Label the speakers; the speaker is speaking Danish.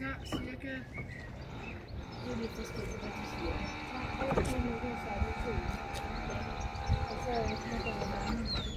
Speaker 1: tager cirka...
Speaker 2: Det er lidt forskelligt, hvad de siger. Så 8 minutter, så er det 2. Og så er det mange.